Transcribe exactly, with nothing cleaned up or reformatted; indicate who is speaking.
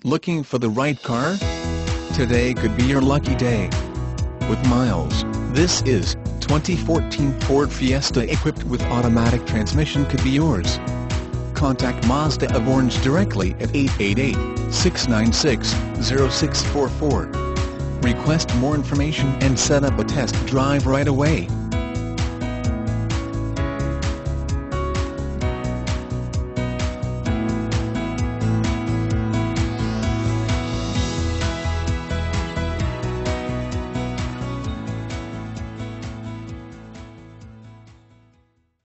Speaker 1: Looking for the right car? Today could be your lucky day. With miles, this is twenty fourteen Ford Fiesta equipped with automatic transmission could be yours. Contact Mazda of Orange directly at eight eight eight, six nine six, zero six four four. Request more information and set up a test drive right away.